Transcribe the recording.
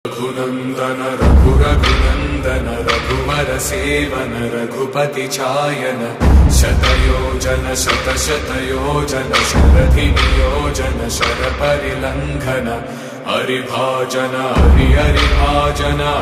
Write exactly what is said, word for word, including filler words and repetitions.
रघुनंदन रघुरघुनंदन रघुवर सेवन रघुपति छायन शतयोजन शतशतयोजन शरधि नियोजन शर परिलंघन हरिभाजन हरि हरिभाजन